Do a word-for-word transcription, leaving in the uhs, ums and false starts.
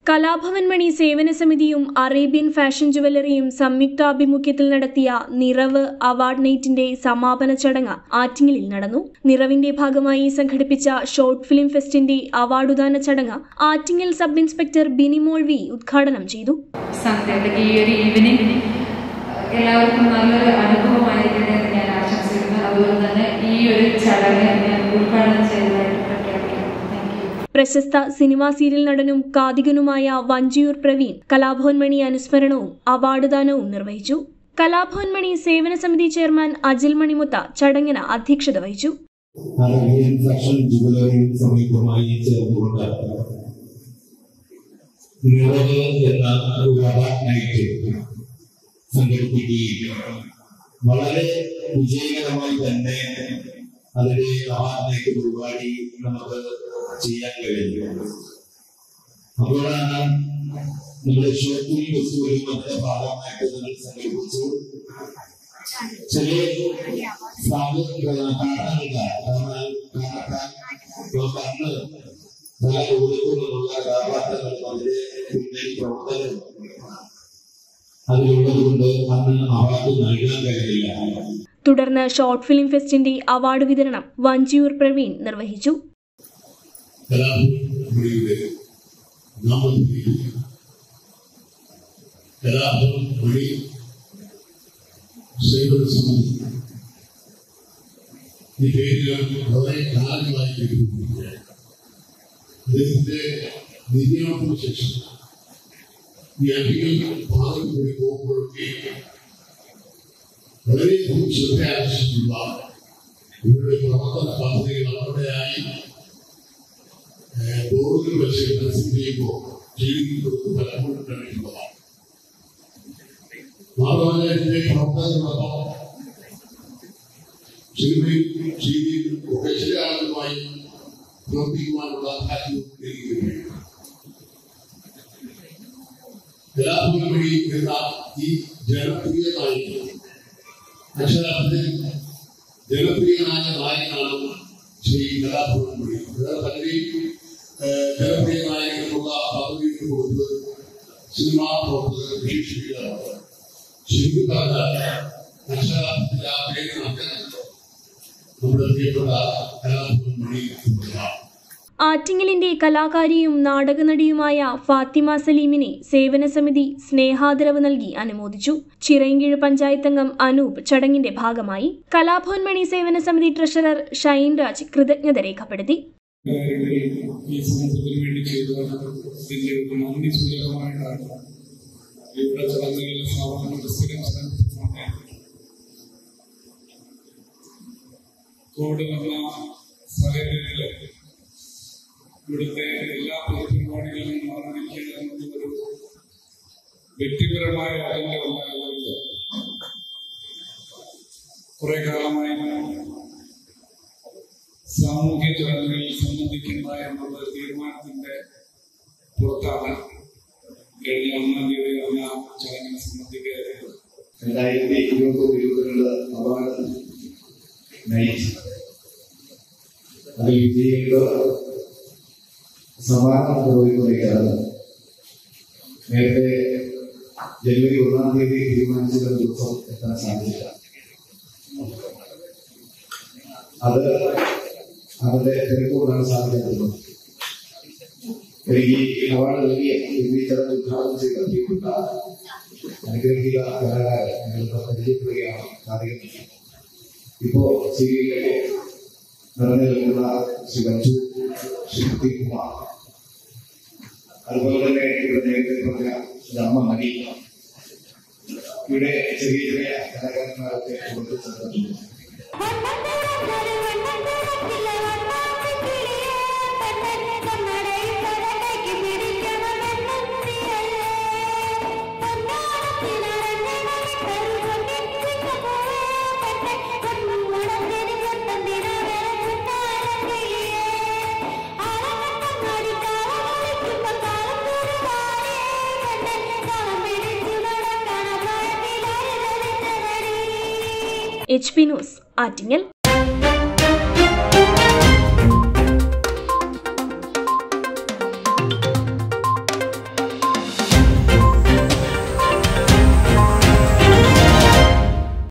കലാഭവൻ മണി സേവന സമിതിയും Arabian fashion ജുവലറിയും സംയുക്താഭിമുഖ്യത്തിൽ നടത്തിയ നിറവ് അവാർഡ് നൈറ്റിന്റെ സമാപന ചടങ്ങ് ആറ്റിങ്ങലിൽ നടന്നു. നിറവിന്റെ ഭാഗമായി സംഘടിപ്പിച്ച ഷോർട്ട് ഫിലിം ഫെസ്റ്റിന്റെ അവാർഡുദാന ചടങ്ങ് Attingal sub inspector Binimol V ഉദ്ഘാടനം ചെയ്തു. എല്ലാവർക്കും നല്ലൊരു അനുഭവമായിരിക്കട്ടെ എന്ന് ഞാൻ ആശംസിക്കുന്നു. അതുപോലെ തന്നെ ഈ ഒരു ചടങ്ങ് ഞാൻ ഉദ്ഘാടനം ചെയ്തതായിട്ട് പ്രഖ്യാപിക്കുന്നു. പ്രശസ്ത സിനിമാ സീരിയൽ നടനും കാതികനുമായ വഞ്ചിയൂർ പ്രവീൺ കലാഭവൻ മണി അനുസ്മരണവും അവാർഡ് ദാനവും നിർവഹിച്ചു. കലാഭവൻ മണി സേവന സമിതി ചെയർമാൻ അജിൽ മണിമുത്ത ചടങ്ങിന് അധ്യക്ഷത വഹിച്ചു. വളരെ വിജയകരമായി തന്നെ അതിന്റെ അവാർഡിലേക്ക് പരിപാടി നമുക്ക് ചെയ്യാൻ കഴിഞ്ഞു. അപ്പോഴാണ് നമ്മുടെ ഷോപ്പിൽ ഫെസ്റ്റിവലും അതിന്റെ ഭാഗമായിട്ട് നമ്മൾ സംഘടിപ്പിച്ചു. ചില അന്ന് പല കൊടുക്കുന്നുള്ള കഥാപാത്രങ്ങളും അതിന്റെ പിന്നണി പ്രവർത്തകരും അതിലുള്ളത് കൊണ്ട് അന്ന് അവാർഡ് നൽകാൻ കഴിയില്ല. തുടർന്ന് ഷോർട്ട് ഫിലിം ഫെസ്റ്റിന്റെ അവാർഡ് വിതരണം വഞ്ചിയൂർ പ്രവീൺ നിർവഹിച്ചു. ഈ അധികം ഭാഗം കൂടി പോകുമ്പോഴൊക്കെ വളരെയധികം ശ്രദ്ധ ആവശ്യമുള്ള ഇവരുടെ പ്രവർത്തന പദ്ധതികൾ അവിടെയായി ബോർഡുകൾ വെച്ച് മനസ്സിൽ ചെയ്യുമ്പോൾ ജീവിതത്തിൽ പലപ്പോഴും കണ്ടിട്ടുള്ളതാണ്. മാത്രമല്ല ഇതിന്റെ പ്രവർത്തനങ്ങളൊപ്പം സിനിമയും സീരിയലും ഒക്കെ ചില ആളുകളുമായി പ്രവർത്തിക്കുവാനുള്ള താല്പര്യം ലഭിക്കുകയാണ്. കലാഭവൻ മണി എന്ന ഈ ജനപ്രിയ നായകൻ അക്ഷരാർത്ഥത്തിൽ ജനപ്രിയനായ നായകനാണ് ശ്രീ കലാഭവൻ മണി. പലരെയും ജനപ്രിയ നായകനുള്ള പദവികൾ കൊടുത്ത് സിനിമാ പ്രവർത്തകർ വിശേഷിപ്പിക്കാറുണ്ട്. ശരിക്കും പറഞ്ഞാൽ അക്ഷരാർത്ഥത്തിൽ ആ പേര് നമ്മുടെ പ്രിയപ്പെട്ട കലാഭവൻ മണി എന്നതാണ്. ആറ്റിങ്ങലിന്റെ കലാകാരിയും നാടകനടിയുമായ ഫാത്തിമ സലീമിനെ സേവന സമിതി സ്നേഹാദരവ് നൽകി അനുമോദിച്ചു. ചിറയൻകീഴ് പഞ്ചായത്ത് അംഗം അനൂപ് ചടങ്ങിന്റെ ഭാഗമായി. കലാഭവൻ മണി സേവന സമിതി ട്രഷറർ ഷൈൻ രാജ് കൃതജ്ഞത രേഖപ്പെടുത്തി. ഇവിടുത്തെ എല്ലാ പൊതുപരിപാടികളും മാറിയിരിക്കുക എന്നുള്ളൊരു വ്യക്തിപരമായ അതിൻ്റെ ഒന്നല്ല. കുറെ കാലമായി സാമൂഹ്യ ചടങ്ങുകളിൽ സംബന്ധിക്കുന്ന എന്നുള്ള തീരുമാനത്തിന്റെ പുറത്താണ് കഴിഞ്ഞ ഒന്നാം തീയതി നടന്ന ചടങ്ങിനെ സംബന്ധിക്കുന്നത്. രണ്ടായിരത്തി ഇരുപത്തി ഇരുപത്തിരണ്ട് അവാർഡ് നൈറ്റ് അതിൽ വിജയികൾ സമാധാനം നിർവഹിക്കുകയാണ്. നേരത്തെ ജനുവരി ഒന്നാം തീയതി തീരുമാനിച്ച ദിവസം എത്താൻ സാധിച്ചില്ല. അത് അവരുടെ തിരക്കുകൊണ്ടാണ് സാധിക്കുന്നത്. എനിക്ക് ഈ അവാർഡ് നൽകിയ ഈ ചടങ്ങ് ഉദ്ഘാടനം ചെയ്ത പ്രിയപ്പെട്ട അനുഗ്രഹിക കലാകാരൻ ഞങ്ങൾക്ക് പരിചയപ്പെടുകയാണ് സാധിക്കുന്നത്. ഇപ്പോ സീരിയലിലെ നിറഞ്ഞു നിൽക്കുന്ന ശ്രീ വഞ്ചു, ശ്രീ കുമാർ, അതുപോലെ തന്നെ ഇവിടെ നേരത്തെ പറഞ്ഞ അമ്മ മണി, ഇവിടെ ചെറിയ ചെറിയ കലാകാരന്മാരൊക്കെ കൊടുത്തിട്ടുണ്ട്. H P news Attingal.